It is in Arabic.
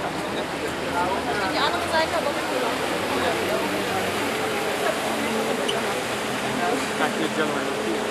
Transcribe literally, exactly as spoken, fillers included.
Die andere Seite aber mit Anche il giallo è